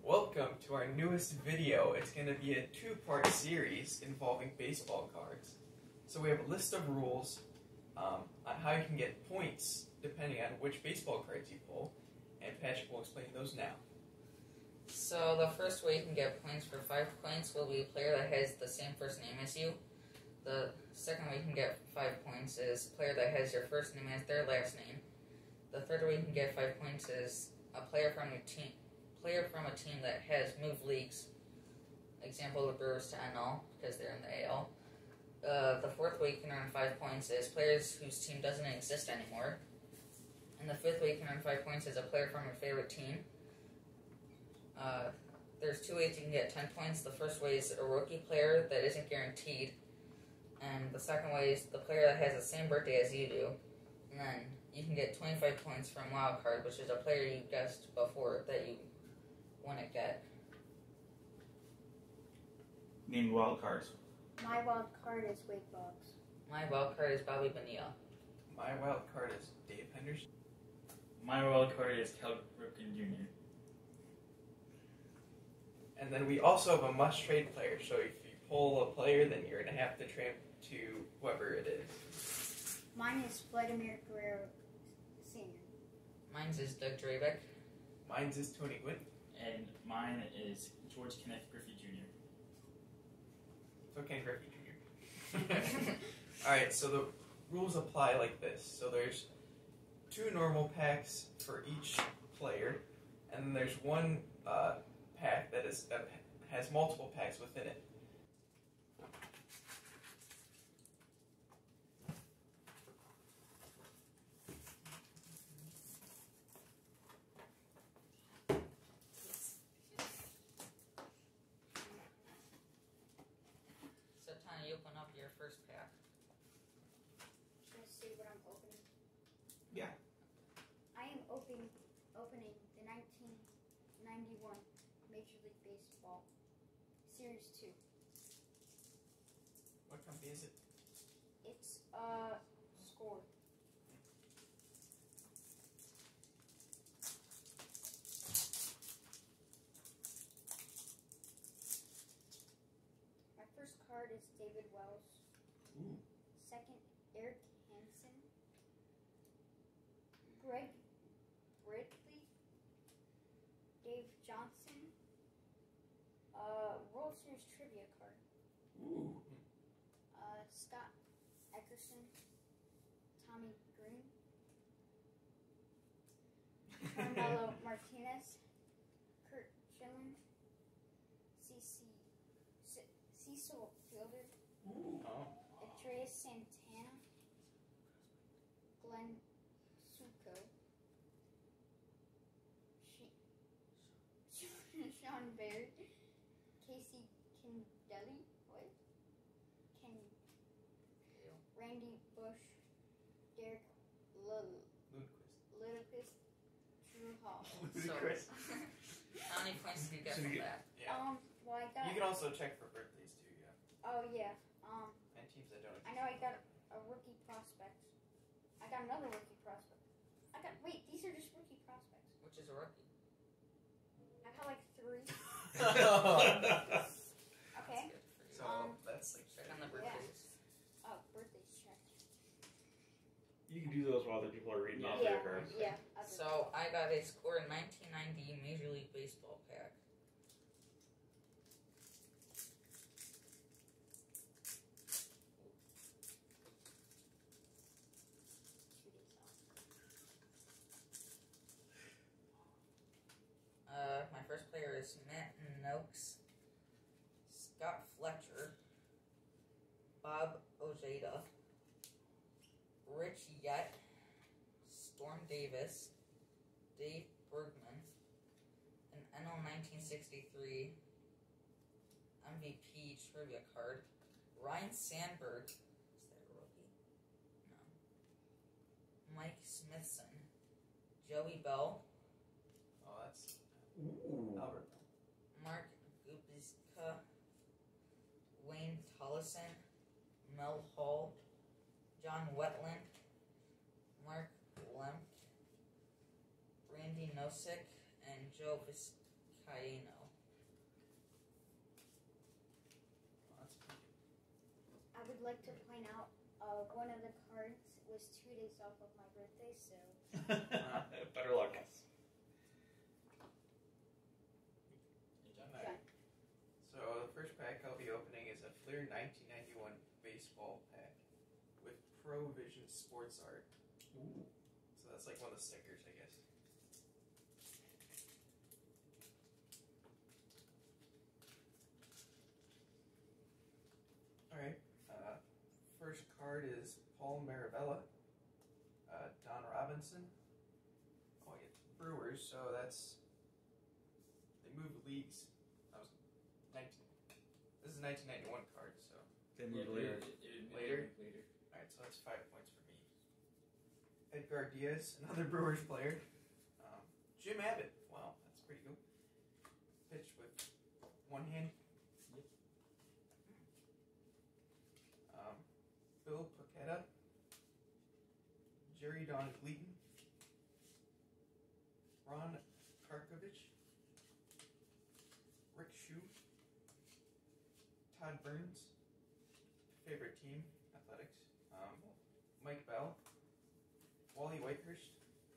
Welcome to our newest video. It's going to be a two-part series involving baseball cards. So we have a list of rules on how you can get points depending on which baseball cards you pull, and Patrick will explain those now. So the first way you can get points for 5 points will be a player that has the same first name as you. The second way you can get 5 points is a player that has your first name as their last name. The third way you can get 5 points is a player from a team that has moved leagues. Example, the Brewers to NL because they're in the AL. The fourth way you can earn 5 points is players whose team doesn't exist anymore. And the fifth way you can earn 5 points is a player from your favorite team. There's 2 ways you can get 10 points. The first way is a rookie player that isn't guaranteed. And the second way is the player that has the same birthday as you do. And then you can get 25 points from Wild Card, which is a player you guessed before that you wouldn't get. Name wild cards. My wild card is Wade Boggs. My wild card is Bobby Bonilla. My wild card is Dave Henderson. My wild card is Cal Ripken Jr. And then we also have a must-trade player. So if you pull a player, then you're going to have to trade to whoever it is. Mine is Vladimir Guerrero Sr. Mine's is Doug Drabeck. Mine's is Tony Gwynn. And mine is George Kenneth Griffey Jr. So Ken Griffey Jr. Alright, so the rules apply like this. So there's 2 normal packs for each player, and then there's one pack that has multiple packs within it. So Tanya, you open up your first pack. Should I see what I'm opening? Yeah. I am opening the 1991 Major League Baseball Series 2. What company is it? It's Score. My first card is David Wells. Ooh. Second, Eric Hansen. Greg Ridley. Dave Johnson. World Series trivia card. Ooh. Scott Eckerson. Tommy Green. Carmelo Martinez. Kurt Schilling. Cecil Fielder. Ooh. Oh. Andreas Santana. Glenn Suko. Sean Baird. Casey Kindelly. What? Randy Bush. Derek Ludacris. Drew Hall. So, how many points did you get from that? Yeah. Well, I got. You can also check for birthdays too, yeah. Oh yeah. And teams that don't exist. I know I got a rookie prospect. I got another rookie prospect. Wait, these are just rookie prospects. Which is a rookie. I got like 3. Okay. That's good for you. So that's like Check on the birthdays. Oh, birthdays check. You can do those while other people are reading off Yeah, their cards. yeah. So I got a Score 1990 Major League Baseball pack. My first player is Matt Noakes, Scott Fletcher, Bob Ojeda, Rich Yett, Storm Davis, Dave Bergman, an NL 1963 MVP trivia card, Ryan Sandberg, is that a rookie? No. Mike Smithson, Joey Bell, Oh, that's Ooh. Albert. Mark Gubicka, Wayne Tollison, Mel Hall, John Wetland, Mark Lemke, Randy Nosek, and Joe Vizcaino. would like to point out one of the cards was 2 days off of my birthday, so. Better luck. Yes. Alright. So the first pack I'll be opening is a Fleer 1991 baseball pack with Pro Vision Sports Art. Ooh. So that's like one of the stickers, I guess. Alright. First card is Paul Maravella. Don Robinson. Oh, yeah, Brewers, so that's. They moved leagues. That was 19. This is a 1991 card, so. They move later. Later? Alright, so that's 5 points for me. Edgar Diaz, another Brewers player. Jim Abbott. Wow, that's pretty cool. Pitch with one hand. Yep. Bill Paqueta. Jerry Don Gleaton. Ron Karkovich. Rick Shue. Todd Burns. Favorite team, Athletics. Mike Bell. Wally Whitehurst.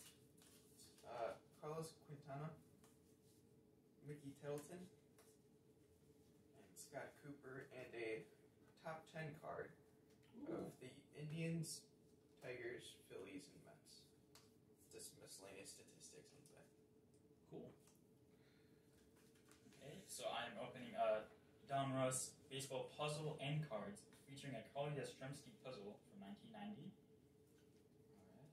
Carlos Quintana. Mickey Tettleton. And Scott Cooper. And a top 10 card of the Indians, Tigers, Phillies, and Mets. Just miscellaneous statistics on that. Cool. Okay, so I'm opening Don Russ baseball puzzle and cards featuring a Carly Yastrzemski puzzle from 1990. Alright.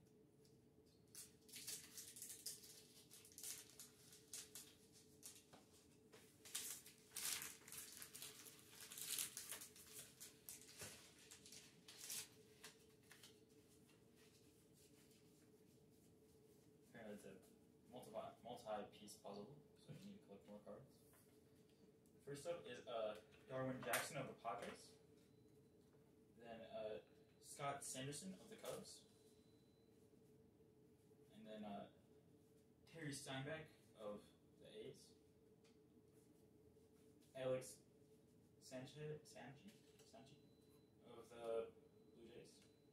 Apparently it's a multi-piece puzzle, so you need to collect more cards. First up is Darwin Jackson of the Padres. Then Scott Sanderson of the Cubs. And then Terry Steinbeck of the A's. Alex Sanchi of the Blue Jays.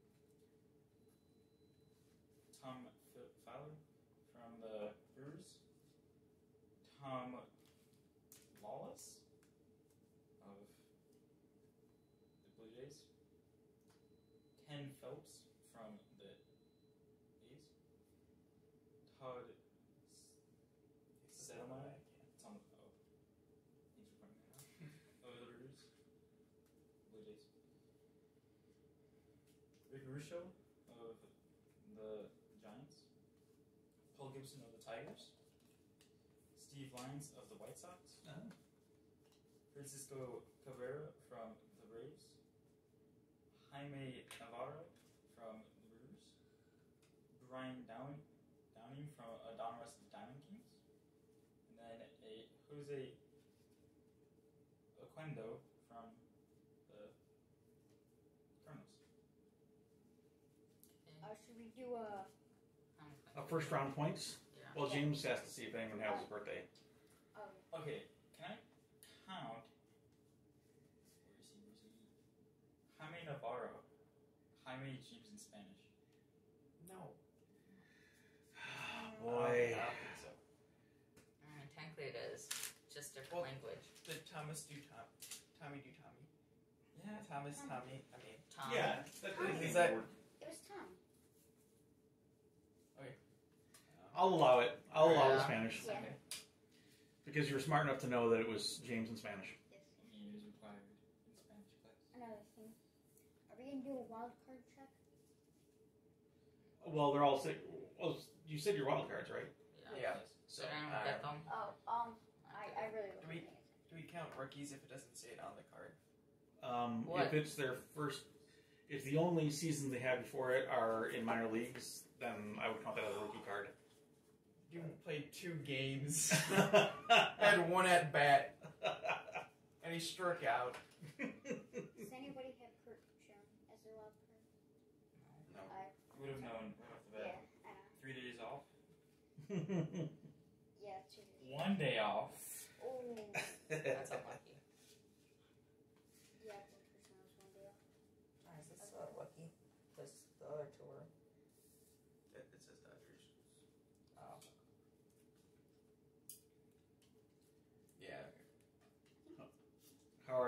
Tom Fowler from the Brewers. Tom Lawless of the Blue Jays. Ken Phelps from the A's. Todd Settlemire. It's on the thanks for pointing that out. Of the Brewers. Blue Jays. Rick Russo of the Giants. Paul Gibson of the Tigers. Steve Lyons of the White Sox. Francisco Cabrera from the Braves. Jaime Navarro from the Brewers. Brian Downing from Don Russ of the Diamond Kings. And then a Jose Oquendo from the Cardinals. Should we do a? First round points? Yeah. Well, James has to see if anyone has his birthday. Okay, can I count? Where is he? Jaime Navarro. Jaime Jeeves in Spanish. No. Boy. I don't think so. Technically it is. Just different language. Did Thomas do Tommy do Tommy? Yeah. Thomas, Tommy, I mean. Tom. Yeah. Is that- It was Tom. I'll allow it. I'll allow the Yeah. Spanish. Yeah. Okay. Because you're smart enough to know that it was James in Spanish. Yes. I mean, it is required in Spanish class. Another thing. Are we gonna do a wild card check? Well, they're all sick. Well, you said your wild cards, right? Yeah. Yeah. So then we get them. Oh, I really Do wasn't we- paying attention. Do we count rookies if it doesn't say it on the card? What? If it's their first, if the only seasons they had before it are in minor leagues, then I would count that as a rookie card. You played 2 games, had 1 at bat, and he struck out. Does anybody have Kurt shown as a wild card? No. You would have known right off the Yeah, bat. I know. 3 days off. Yeah, 2 days. 1 day off. Oh, That's unlucky. yeah, Kurt was 1 day off.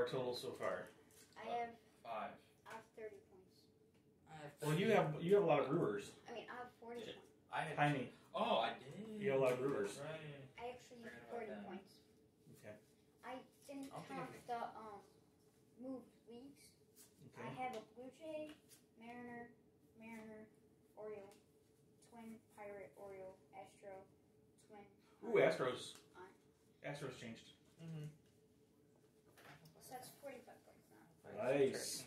total so far? I have 5. 30 points. I have Well, 30. you have a lot of brewers. I mean, I have 40 Shit. points. I had Tiny. Oh, I did. You have a lot of brewers. Right. I actually have Forgot about 40 that. points. Okay. I didn't I'll count think the moved leagues. I Okay. have a Blue Jay, Mariner, Oriole, Twin, Pirate, Oriole, Astro, Twin. Ooh, Astros. Astros changed. Mm-hmm. So that's 45 points now. Nice.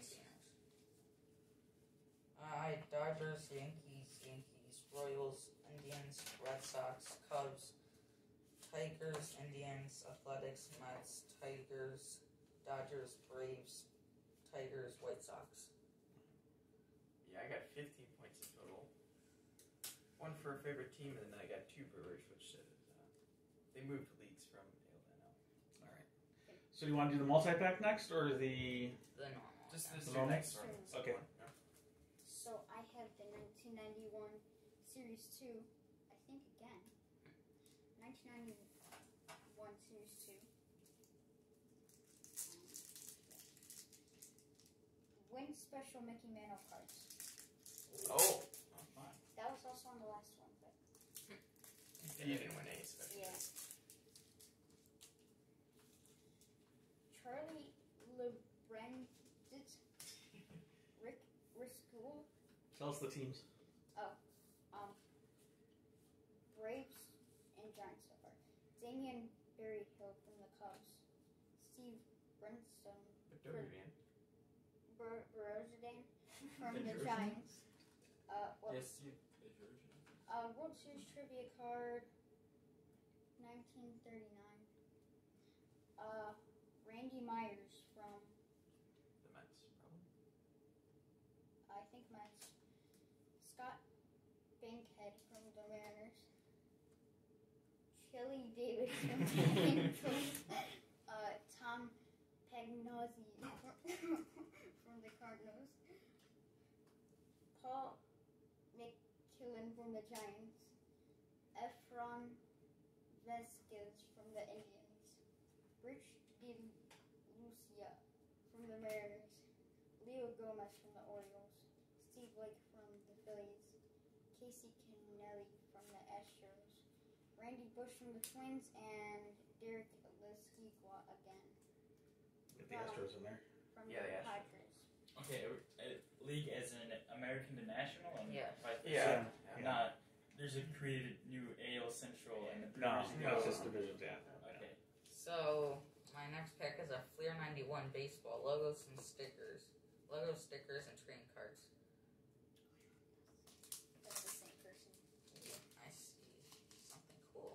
Dodgers, Yankees, Royals, Indians, Red Sox, Cubs, Tigers, Indians, Athletics, Mets, Tigers, Dodgers, Braves, Tigers, White Sox. Yeah, I got 15 points in total. One for a favorite team, and then I got 2 Brewers, which they moved leagues from AL to NL. All right. So do you want to do the multi-pack next, or the... The normal. Just yeah. this The is normal? next one. Okay. Yeah. So I have the 1991 Series 2, I think again. 1991 Series 2. Win special Mickey Mantle cards. Oh, Fine. That was also on the last one, but you didn't win any special. yeah. Charlie LeBrandit, Rick Riscool, Tell us the teams. Braves and Giants so far. Damian Berryhill from the Cubs. Steve Brinstone, Bergerian. Bergerdan from the Bergerdan. Giants. Yes, you. World Series trivia card, 1939. Randy Myers from, The Mets, probably. I think Mets. Scott Bankhead from the Mariners. Chili Davis from the Angels. Tom Pagnozzi from the Cardinals. Paul McKillen from the Giants. Efron Vasquez from the Indians. Rich DeLucia from the Mariners. Leo Gomez from the Orioles. Steve Blake from the Phillies. Casey Kennelly from the Astros. Randy Bush from the Twins, and Derek Lesquigua again Get the Astros in there. from Yeah, the the Astros. Padres. Okay, a league as an American to national and Yeah. vice versa. Yeah. Yeah. Not there's a created new AL Central and the No, Brewers no, it's go- just divisions, yeah. Okay. So, my next pack is a Fleer 91 baseball logos and stickers. Logo stickers and trading cards. That's the same person. I see something cool.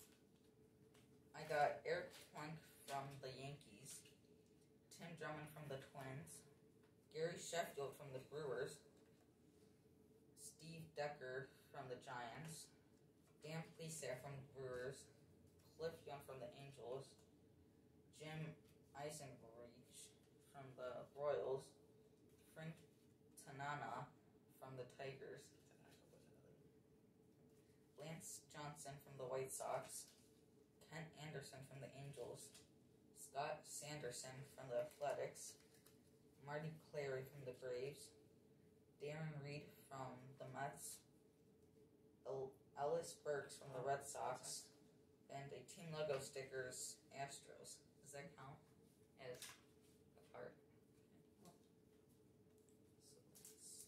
I got Eric Plunk from the Yankees, Tim Drummond from the Twins, Gary Sheffield from the Brewers, Steve Decker from the Giants, Dan Plesac from the Brewers, Cliff Young from the Angels, Jim Eisenreich from the Royals, Frank Tanana from the Tigers, Lance Johnson from the White Sox, Kent Anderson from the Angels, Scott Sanderson from the Athletics, Marty Clary from the Braves, Darren Reed from the Mets, Ellis Burks from the Red Sox, and a team logo stickers, Astros. Does that count as a part? So that's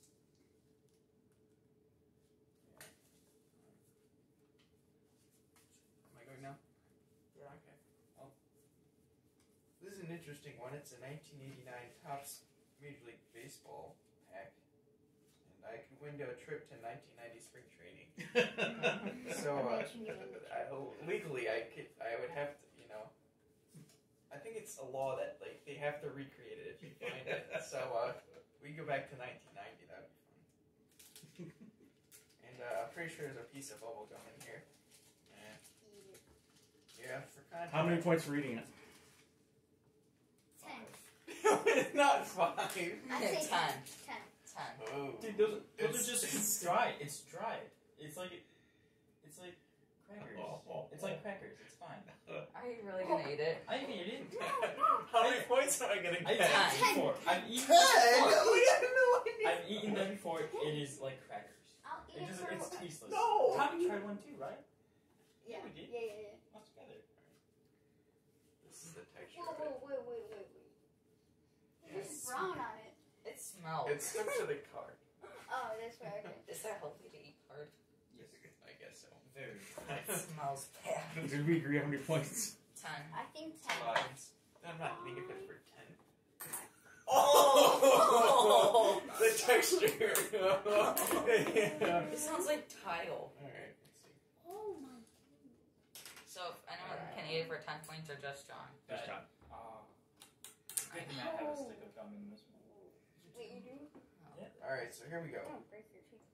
Am I going now? Yeah. Okay. Well, this is an interesting one. It's a 1989 Topps Major League Baseball pack, and I could window a trip to 1990 spring training. So legally, I would have to, I think it's a law that like they have to recreate it if you find it. So we go back to 1990. That'd be fun. And I'm pretty sure there's a piece of bubble gum in here. Yeah, for context. How many points for reading it? 10. It's not 5. I'd say 10. 10. 10. Oh. Dude, those are It's just dry. It's dry. It's like Crackers. Oh. It's like crackers. It's fine. Are you really gonna eat it? I can eat it. How many points am I gonna I've get? eaten it before. I've eaten Ten! it before. We have no idea. I've eaten them before. It is like crackers. I'll eat It's tasteless. No. Tommy tried one too, right? Yeah. we did. Yeah. Us together. This is the texture Whoa, of it. whoa, wait. There's Yes. brown on it. It smells. It's stuck to the card. Oh, that's right. Okay. Is that healthy to eat hard? Yes. I guess so. Very. It smells bad. Did we agree how many points? 10. I think 10. I'm not thinking if it's for 10. Oh! The texture. Yeah. It sounds like tile. Alright, let's see. Oh my. So if anyone can eat it for 10 points or just John? Just John. Good thing I have a stick of gum in this one. Wait, you do? Alright, so here we go. Don't break your teeth.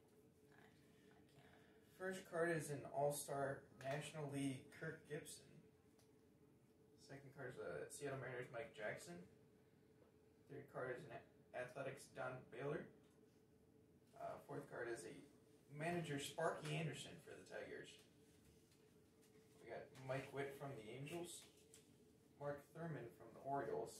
First card is an All-Star National League Kirk Gibson. Second card is a Seattle Mariners Mike Jackson. Third card is an Athletics Don Baylor. Fourth card is a manager Sparky Anderson for the Tigers. We got Mike Witt from the Angels. Mark Thurman from the Orioles.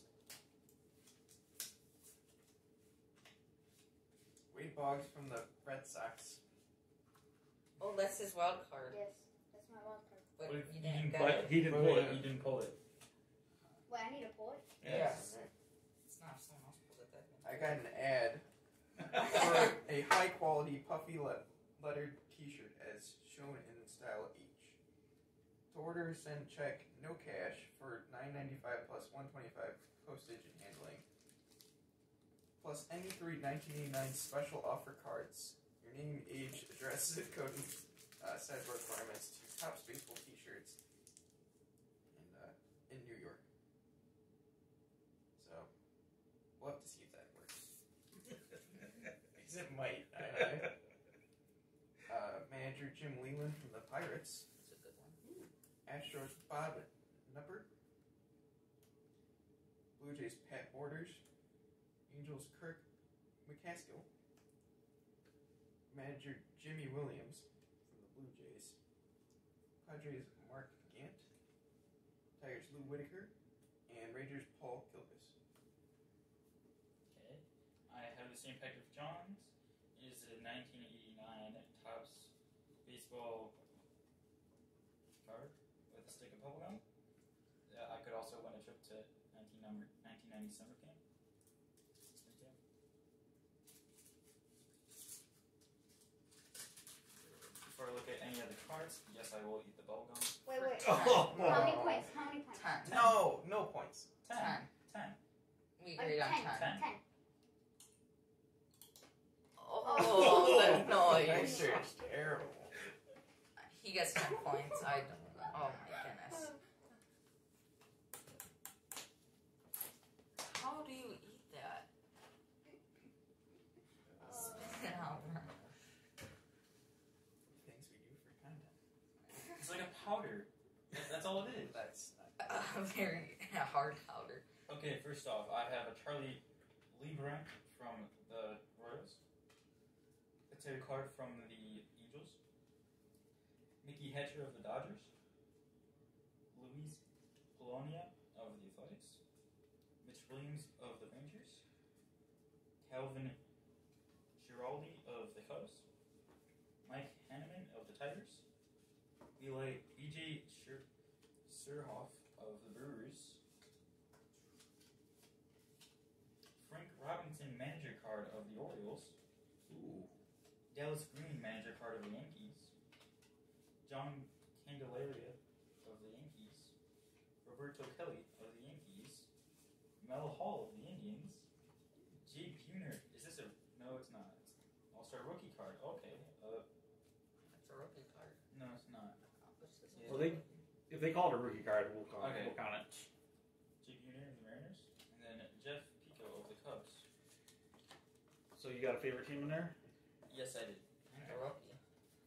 Wade Boggs from the Red Sox. Oh, that's his wild card. Yes, that's my wild card. But What if you you didn't didn't get But it. he didn't Wait, pull wait, it. you didn't pull it. Wait, I need a port? Yes. Alright. It's not if someone else pulled it that way. I got an ad for a high quality puffy lettered t-shirt as shown in style H. To order, send check, no cash for $9.95 plus $1.25 postage and handling. Plus any 3 1989 special offer cards. Your name, age, address, zip code, and size requirements to Topps Baseball t-shirts in New York. So, we'll have to see if that works. Because it might. Manager Jim Leland from the Pirates. That's a good one. Astros Bob Nupper. Blue Jays Pat Borders. Angels Kirk McCaskill. Manager Jimmy Williams from the Blue Jays. Padres Mark Gant. Tigers Lou Whitaker. And Rangers Paul Kilbis. Okay. I have the same pack of John's. It is a 1989 Topps baseball card with a stick of bubblegum. I could also win a trip to 1990 summer camp. Before I look at any other cards, yes, I will eat the bubblegum. Wait. Oh. How many points? How many points? 10. No, no points. 10. 10. 10. We agreed on 10. 10. 10. Oh, that noise. Texture is terrible. He gets 10 points. I don't know. Oh my goodness. How do you eat that? Spit it out. Things we do for content. It's like a powder. That's all it is. That's not A very hard powder. Okay, first off, I have a Charlie Lebrun from the Royals. It's a card from the Angels. Mickey Hatcher of the Dodgers. Luis Polonia of the Athletics. Mitch Williams of the Rangers. Calvin Giraldi of the Cubs. Mike Hanneman of the Tigers. B.J. Surhoff of the Brewers. Frank Robinson manager card of the Orioles. Ooh. Dallas Green manager card of the Yankees. John Candelaria of the Yankees. Roberto Kelly of the Yankees. Mel Hall of the Indians. Jay Buhner. Is this a... No, it's not. It's All-Star rookie card. Okay. It's a rookie card. No, it's not. Yeah. Well, if they call it a rookie card, we'll count, Okay. we'll count it. Jay Buhner of the Mariners. And then Jeff Pico of the Cubs. So you got a favorite team in there? Yes, I did. And a rookie.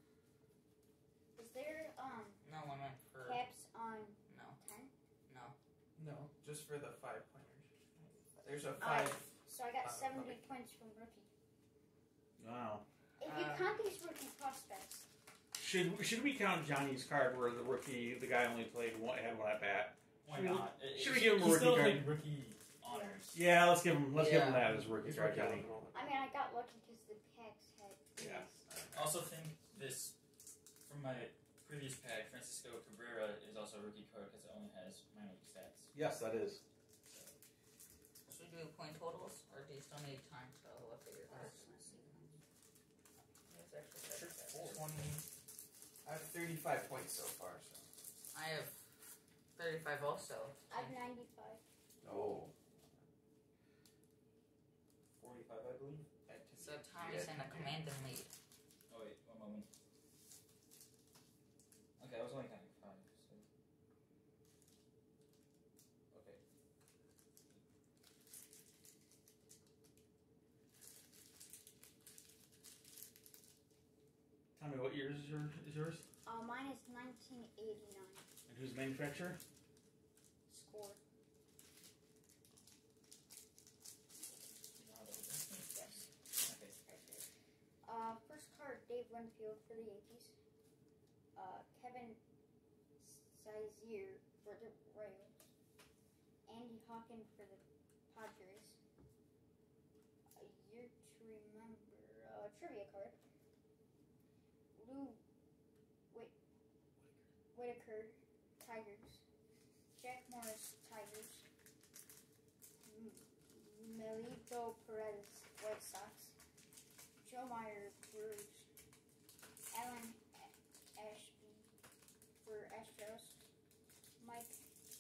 Is there No, I meant for... caps on No. 10? No. No, just for the 5 pointers. There's a 5. Alright, so I got 70 okay. points from rookie. Wow. If you count these rookie prospects, Should we count Johnny's card where the rookie, the guy only had one at bat? Why Should we- not? should we give him a He rookie still card? played rookie honors. Yeah, let's give him that as a rookie He's card, working on Johnny. it all. I mean, I got lucky because the packs had. Yeah. I also think this, from my previous pack, Francisco Cabrera is also a rookie card because it only has minor league stats. Yes, that is. Should we do point totals, or do you still need time to look at your cards? It's actually Four. 20. I have 35 points so far. So. I have 35 also. I have 95. Oh. 45, I believe. So Tommy's in a command and lead. Oh wait, one moment. Okay, I was only counting 5, so. Okay. Tell me what year is yours? Mine is 1989. And who's the manufacturer? Score. You know how that works? Yes. Okay. First card, Dave Winfield for the Yankees. Kevin Sizier for the Royals. Andy Hawken for the Padres. A year to remember. Trivia card. Lou Whitaker, Tigers. Jack Morris, Tigers. Melito Perez, White Sox. Joe Meyer, Brewers. Alan Ashby for Astros. Mike.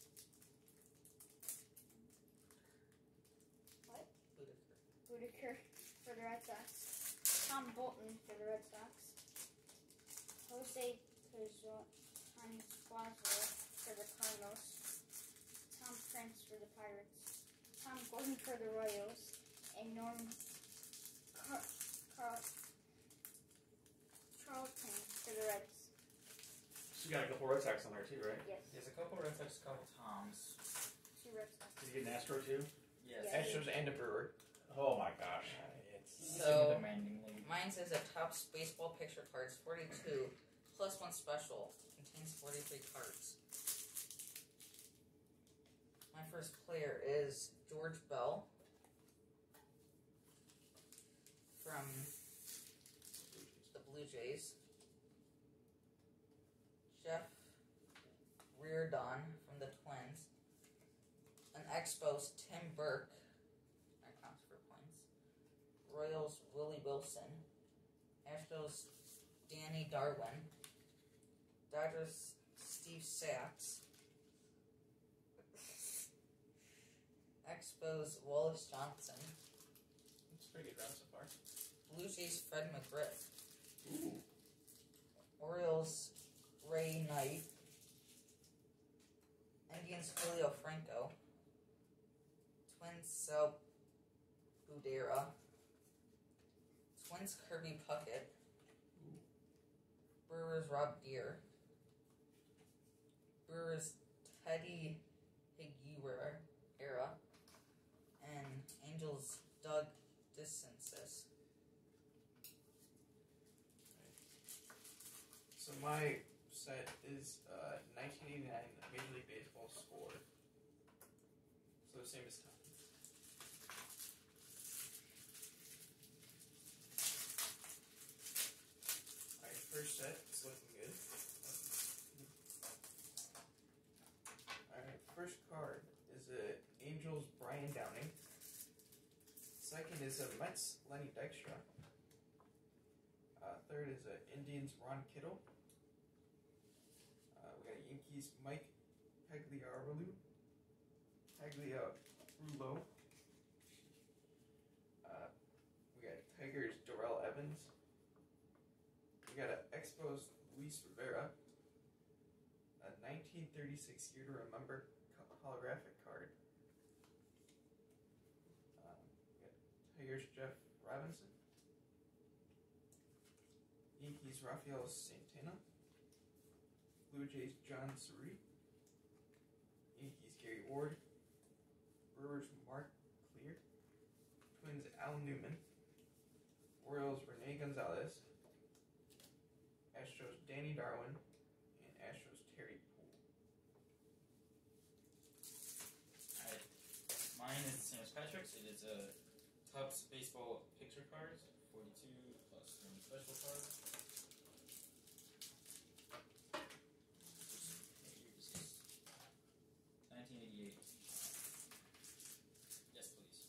What? Whitaker for the Red Sox. Tom Bolton for the Red Sox. Jose Canizquazo for the Cardinals. Tom Prince for the Pirates. Tom Gordon for the Royals. And Norm Charlton for the Reds. So you got a couple Red Sox on there too, right? Yes. There's a couple Red Sox, a couple Toms. 2 Red Sox. Did you get an Astro too? Yes. Yeah. Astros and a Brewer. Oh my gosh. It's So- demanding league. Mine says a Topps baseball picture cards 42 plus 1 special contains 43 cards. My first player is George Bell from the Blue Jays. Jeff Reardon from the Twins. An Expos Tim Burke. That counts for points. Royals Willie Wilson. Astros Danny Darwin. Dodgers Steve Sachs. Expos Wallace Johnson. a pretty good round so far. Blue Jays Fred McGriff. Ooh. Orioles Ray Knight. Indians Julio Franco. Twins Sal Budera. Twins Kirby Puckett. Brewers Rob Deere. Brewers Teddy Higuera. And Angels Doug Distances. So my set is 1989 Major League Baseball score. So the same as Tom. Alright, first set is looking good. Alright, first card is a Angels Brian Downing. Second is a Mets Lenny Dykstra. Third is a Indians Ron Kittle. We got Yankees Mike Pagliarulo. We got Tigers Darrell Evans. We got an Expos Luis Rivera. A 1936 Year to Remember holographic card. We got Tigers Jeff Robinson. Yankees Rafael Santana. Blue Jays John Surrey. Yankees Gary Ward. Brewers Mark Clear. Twins Al Newman. Orioles Rene Gonzalez. Astros Danny Darwin, and Astros Terry Poole. Alright. Mine is the same as Patrick's. It is a Tubs baseball picture cards, 42 plus 1 special card. What year is this? 1988. Yes, please.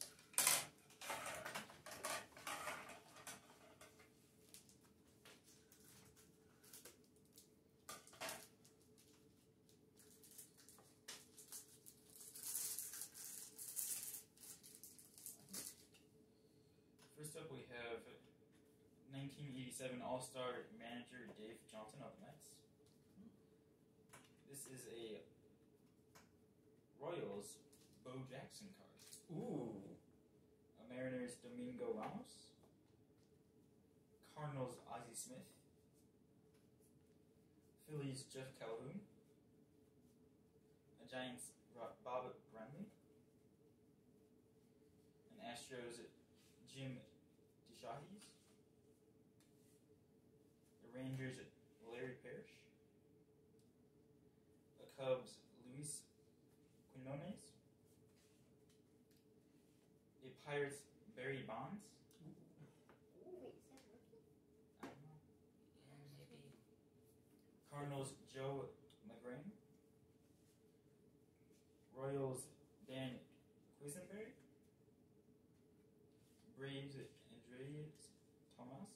First up, we have 1987 All-Star manager Dave Johnson of the Mets. This is a Royals Bo Jackson card. Ooh. A Mariners Domingo Ramos. Cardinals Ozzie Smith. Phillies Jeff Calhoun. A Giants Bob Brenly. An Astros Jim DeShahes. The Rangers Larry Parrish. The Cubs Luis Quinones. The Pirates Barry Bonds. Wait, is that rookie? I don't know. Yeah, maybe. Cardinals Joe McGrain. Royals Dan Quisenberry. Braves Andreas Thomas.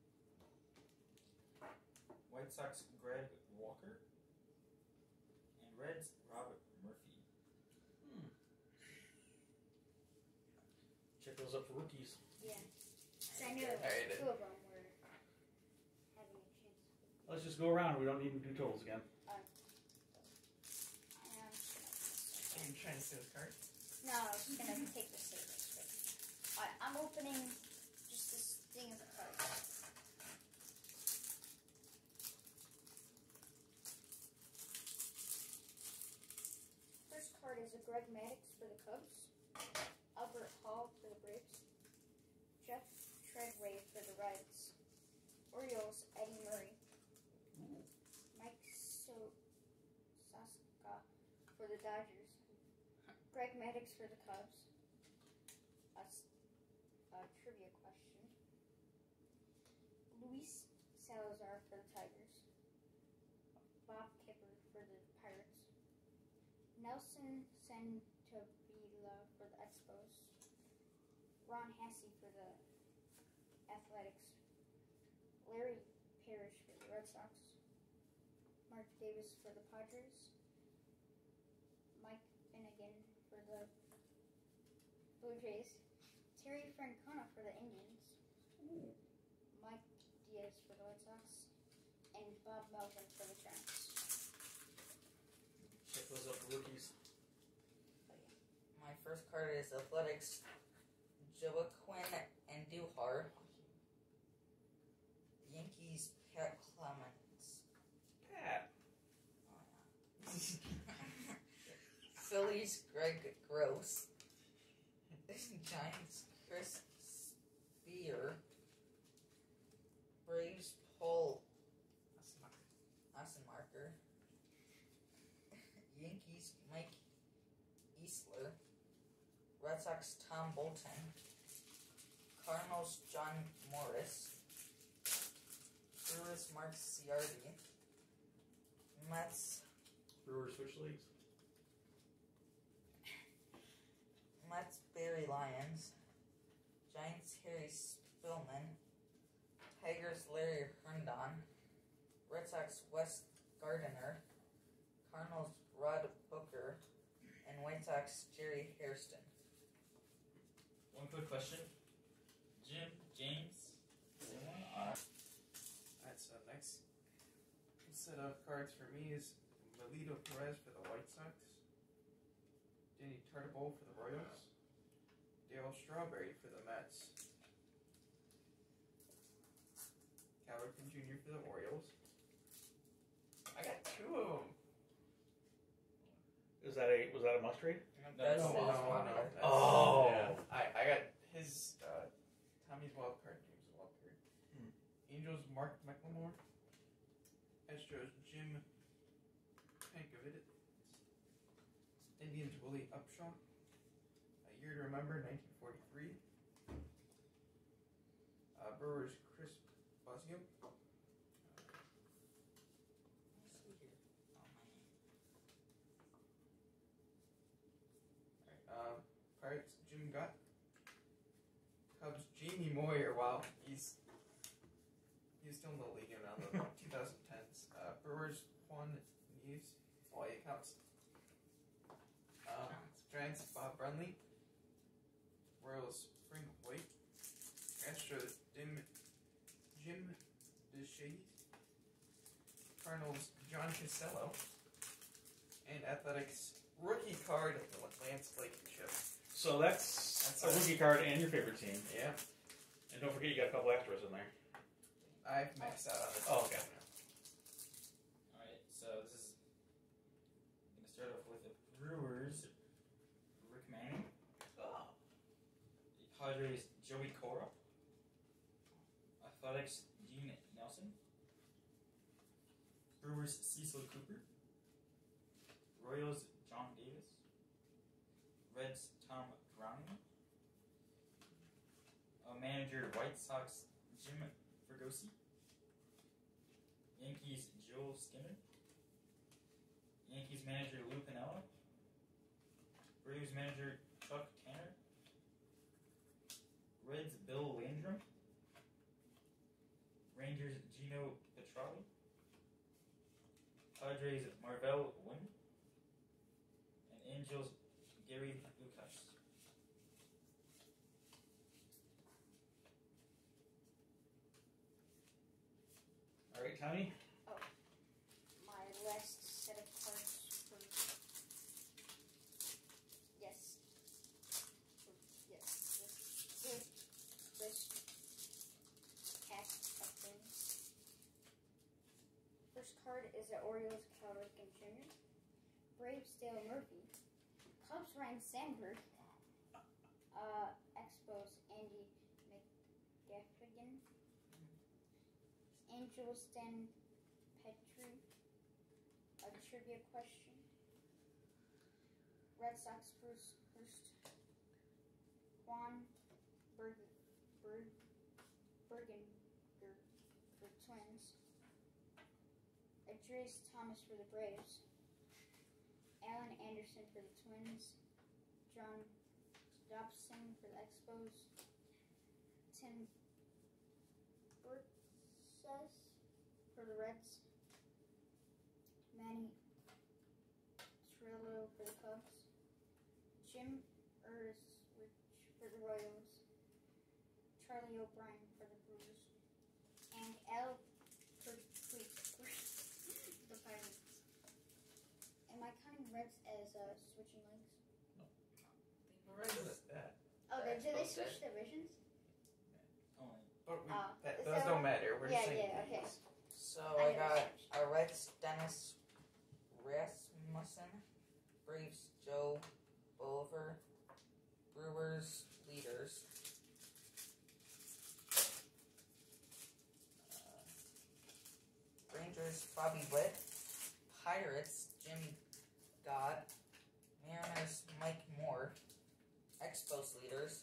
White Sox Greg Walker. And Reds Robert Murphy. Check those up for rookies. Yeah. Because I knew Alright, two of them were having a chance. Let's just go around. We don't need to do totals again. Are you trying to see this card? No, I was just gonna take the savers. Alright, I'm opening just this thing of cards. First card is a Greg Maddux for the Cubs, Albert Hall for the Braves, Jeff Treadway for the Reds, Orioles Eddie Murray, Mike Sostka for the Dodgers, Greg Maddux for the Cubs. A trivia question. Luis Salazar for the Tigers. Bob Kipper for the Pirates. Nelson Santabila for the Expos. Ron Hassey for the Athletics. Larry Parrish for the Red Sox. Mark Davis for the Padres. Mike Finnegan for the Blue Jays. Terry Francona for the Indians. Mike Diaz for the White Sox. And Bob Melvin for the Giants. Check those up for rookies. My first card is Athletics Joaquin Andujar. Yankees Pat Clemens. Pat. Oh, yeah. Phillies Greg Gross. Giants Chris Spear. Braves Paul Assenmarker. Yankees Mike Easler. Red Sox Tom Bolton. Cardinals John Morris. Brewers Mark Ciardi. Mets Brewers switch leagues. Mets Barry Lyons. Giants Harry Spillman. Tigers Larry Herndon. Red Sox Wes Gardner. Cardinals Rod Booker. And White Sox Jerry Hairston. One quick question. Jim, James, anyone? Alright, so next set of cards for me is Melito Perez for the White Sox, Danny Tartabull for the Royals, Dale Strawberry for the Mets, Cal Ripken Jr. for the Orioles. I got two of them. Was that a must trade? That's No, his no, wild no. card. That's- Oh. yeah. I got his Tommy's wild card. James' wild card. Angels Mark McLemore, Astros Jim Pankovic. Indians Willie Upshaw. A Year to Remember, 1943. Brewers Chris Bosio. Let's see here. Oh, Pirates Jim Gott. Cubs Jamie Moyer. Wow, he's still in the league around the 2010s. Brewers Juan Neves. Oh, yeah, counts. Giants Bob Brunley. Royals Frank White. Astros Jim DeShays. Cardinals John Casello. And Athletics rookie card Lance Blankenship. So that's a rookie card and your favorite team. Yeah. And don't forget you got a couple extras in there. I've maxed out on this. Oh, okay. Alright, so this is I'm gonna start off with the Brewers, Rick Manning. Oh. The Padres, Joey Cora. Athletics, Dean Nelson. Brewers, Cecil Cooper. Royals, John Davis. Reds, Tom Browning. Manager, White Sox, Jim Fregosi. Yankees, Joel Skinner. Yankees manager, Lou Piniella. Braves manager, Chuck Tanner. Reds, Bill Landrum. Rangers, Gino Petrali. Padres, Marvell Wynn. And Angels, Gary Lucas. All right, Tommy. My last set of cards for yes, this pack of things. First card is the Orioles Cal Ripken Jr. Braves Dale Murphy. Cubs Ryan Sandberg. Expos Andy McGaffigan. Angels Stan Petrie. A trivia question. Red Sox first Juan Bergenberger for Twins. Adrius Thomas for the Braves. Alan Anderson for the Twins. John Dobson for the Expos. Tim Burtzes for the Reds. Manny Trillo for the Cubs. Jim Urswich for the Royals. Charlie O'Brien for the Brewers. And Al Perquit for the Pirates. Am I counting Reds as switching legs? What's that? Oh, They're did they exposed switch divisions? Only. But Is those that don't one? matter. We're just saying okay. these. So I I got never a Reds Dennis Rasmussen, Braves Joe Bover, Brewers leaders. Rangers Bobby Witt, Pirates Jimmy Gott, Mariners Mike Moore, Expos leaders.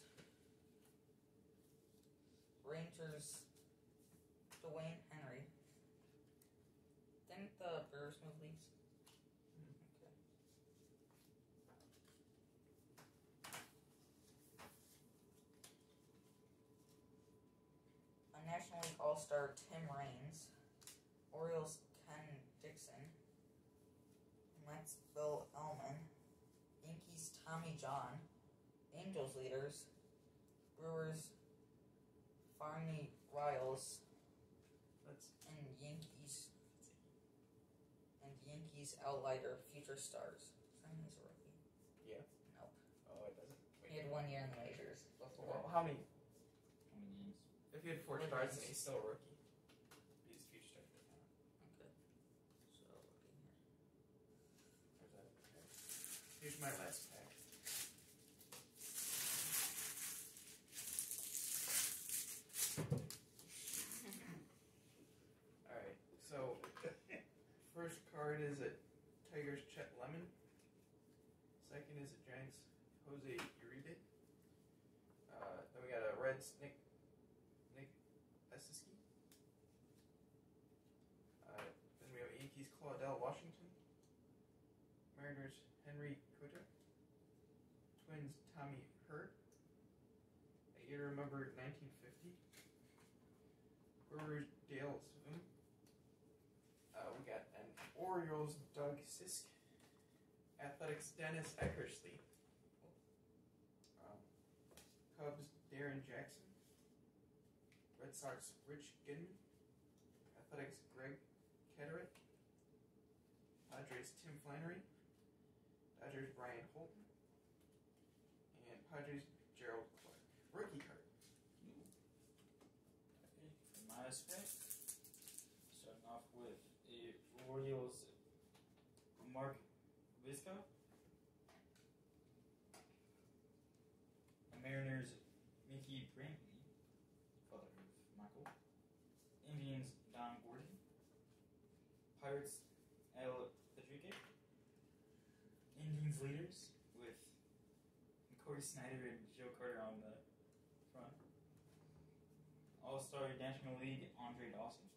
Rangers Dwayne Henry. Didn't the Brewers move leagues? Okay. A National League All-Star Tim Raines. Orioles Ken Dixon. Mets Bill Elman. Yankees Tommy John. Angels leaders. Brewers Farney Riles. And Yankees outlier Future Stars. He's a rookie. Yeah. Nope. Oh, it doesn't. He had 1 year in the majors before. Well, how many? How many games? If he had 4 What stars, games? then he's still a rookie. He's a future star. Okay. So looking here. Where's that? Okay. Here's my last pack. Alright, so card is a Tigers Chet Lemon. Second is a Giants Jose Uribe. Then we got a Reds Nick Esiski. Then we have Yankees Claudel Washington. Mariners Henry Cutter. Twins Tommy Hurd. A year to remember 1950. Brewers Dale Spoon. We got an Orioles Doug Sisk. Athletics Dennis Eckersley. Cubs Darren Jackson. Red Sox Rich Ginman. Athletics Greg Ketterick. Padres Tim Flannery. Dodgers Brian Holton. And Padres Gerald Clark. Rookie card. Okay, for my aspect, starting off with a Orioles Mark Vizca. A Mariners Mickey Brantley, father of Michael. Indians Don Gordon. Pirates El Padrique. Indians leaders with Corey Snyder and Joe Carter on the front. All-Star National League Andre Dawson.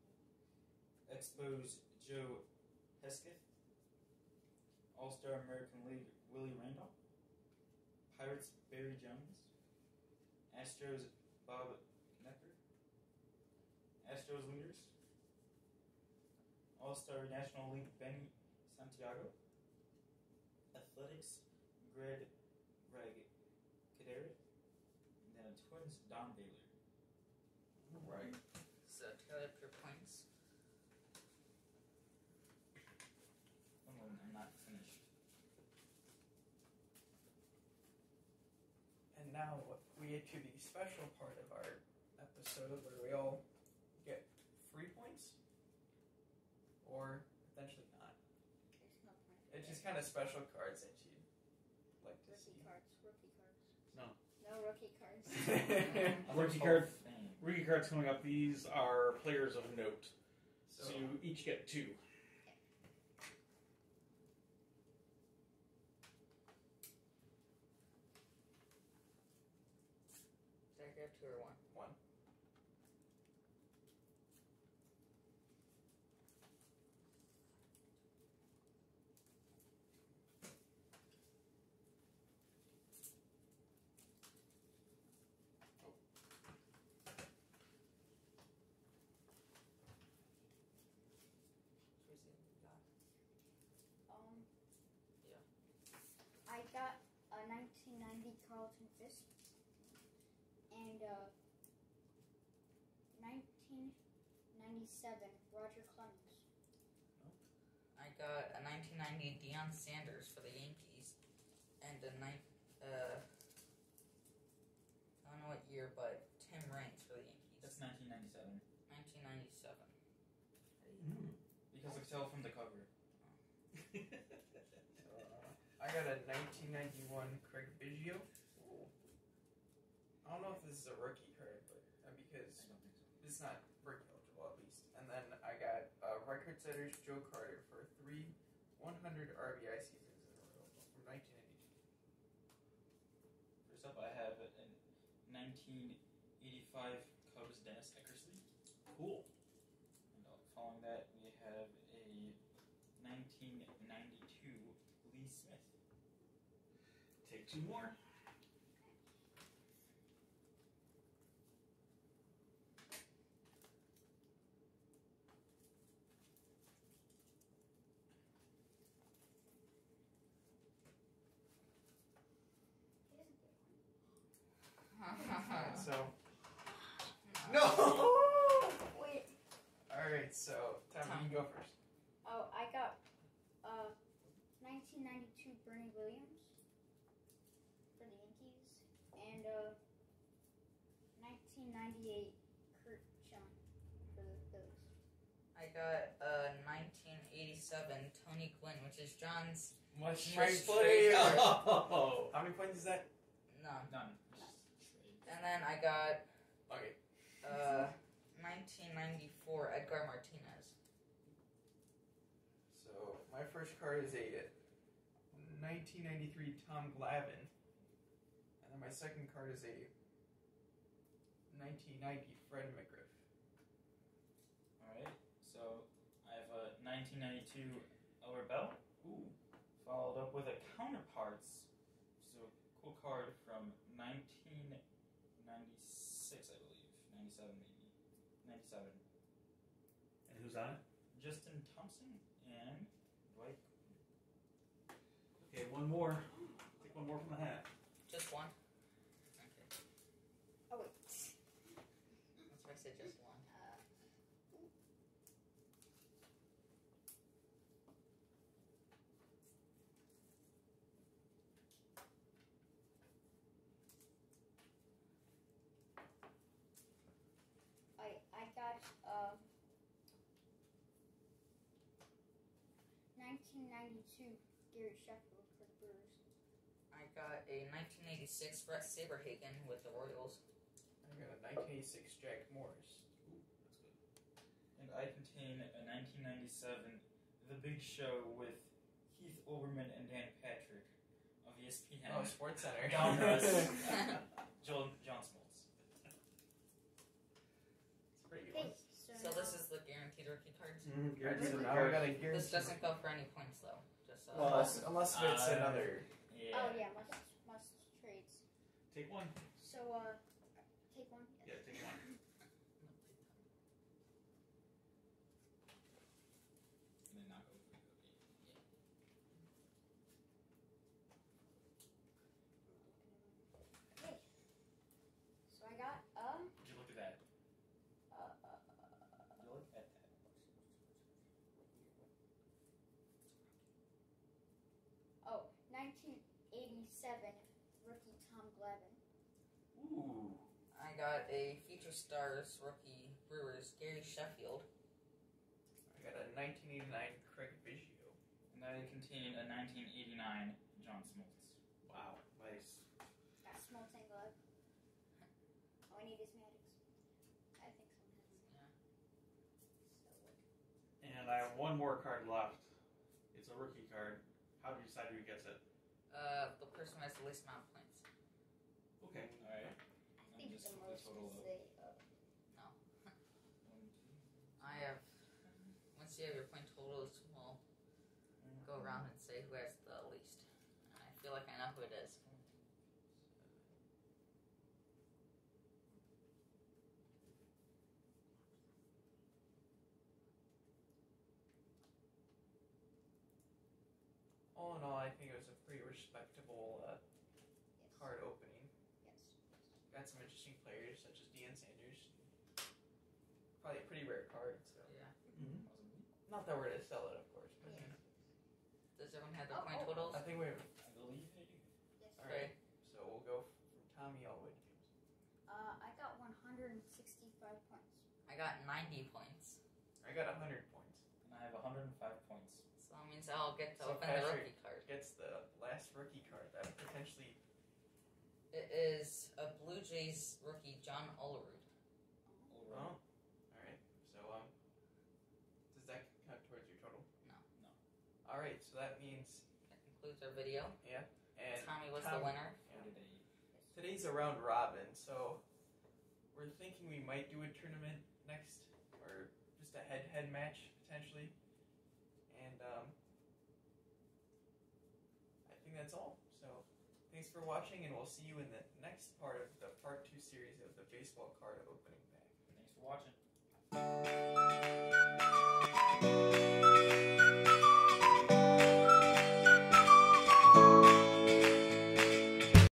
Expos Joe Hesketh. All-Star American League Willie Randolph. Pirates Barry Jones. Astros Bob Knepper. Astros leaders. All-Star National League Benny Santiago. Athletics Greg Kaderi. And then Twins Don Baylor. Right. So tally up your points. I'm not finished. And now we get to the special part of our episode where we all get free points, or potentially not. There's no point. It's just kind of special cards that you'd like to see. Rookie cards. No. No rookie cards. Rookie Hall card. of Fame. Rookie cards coming up. These are players of note. So, So you each get 2. Did I grab 2 or 1? one. Should we see what we got? Yeah. I got a 1990 Carlton Fisk and a 1997 Roger Clemens. I got a 1990 Deion Sanders for the Yankees, and a I don't know what year, but Tim Raines for the Yankees. That's 1997. 1997. Because I can tell from the cover. I got a 1991 Craig Biggio. I don't know if this is a rookie card, but because I don't think so. it's not rookie eligible at least. And then I got record setters Joe Carter for 3 100 RBI seasons in a row from 1992. First up, I have a 1985 Cubs Dennis Eckersley. Cool. And following that, we have a 1992 Lee Smith. Take 2 more. Alright, so. No. No! Wait. Alright, so, Tom, you can go first. Oh, I got 1992 Bernie Williams for the Yankees and 1998 Kurt Schilling for the Phillies. I got a 1987 Tony Gwynn, which is John's. Much Much player. Oh. How many points is that? None. None. And then I got Okay. 1994 Edgar Martinez. So My first card is a 1993 Tom Glavine. And then my second card is a 1990 Fred McGriff. Alright, so I have a 1992 Elmer Bell. Ooh. Followed up with a Counterparts. So cool card from 1996, I believe. 97 maybe. 97. And who's on it? Justin Thompson and Dwight. Okay, one more. Take one more from the hat. Just one? Okay. Oh wait. That's why I said just one. I got 1992 Gary Sheffield for the Brewers. I got a 1986 Brett Saberhagen with the Royals. I got a 1986 Jack Morris. Ooh, that's good. And I contain a 1997 The Big Show with Keith Olbermann and Dan Patrick of ESPN. Oh, Sports Center. Down Russ. John Smoltz. It's a pretty good Okay, one. So this is the guaranteed rookie cards. Alright, so Guaranteed now we got a This guarantee. doesn't go for any points though. Just Well, unless it's another. Yeah. Oh yeah, must trades. Take one. So take one. Yeah, take one. And then knock over the cookie. Okay. So I got Would you look at that? Would you look at that? oh 1987 rookie Tom Glavine. Ooh. I got a Future Stars rookie Brewers Gary Sheffield. I got a 1989 Craig Biggio. And I contain a 1989 John Smoltz. Wow. Nice. Got Smoltz and Glove. All I need is Maddox. I think someone has. Yeah. So And I have one more card left. It's a rookie card. How do you decide who gets it? The person who has the least amount of points. Okay. Alright. I think just the put the most total is up. the 1, 2, I have. Once you have your point totals, we'll go around and say who has the least. And I feel like I know who it is. All in all, I think it was a pretty respectable yes. card opening. Yes. Got some interesting players such as Deion Sanders. Probably a pretty rare card. So Yeah. Mm-hmm. not that we're gonna sell it, of course. But Yeah. Does everyone have their Oh, point oh. totals? I think we have. I believe they do. Yes. All right. So we'll go from Tommy all the way to James. I got 165 points. I got 90 points. I got 100 points. And I have 105 points. So that means I'll get to So open the Patrick- rookie card. Gets the last rookie card that potentially. It is a Blue Jays rookie, John Olerud. Oh. All right. So does that count towards your total? No. No. All right. So that means That concludes our video. and Tommy was Tom- the winner. What did they Today's a round robin, so we're thinking we might do a tournament next, or just a head-to-head match potentially. And I think that's all. So thanks for watching, and we'll see you in the next part of the part 2 series of the baseball card opening.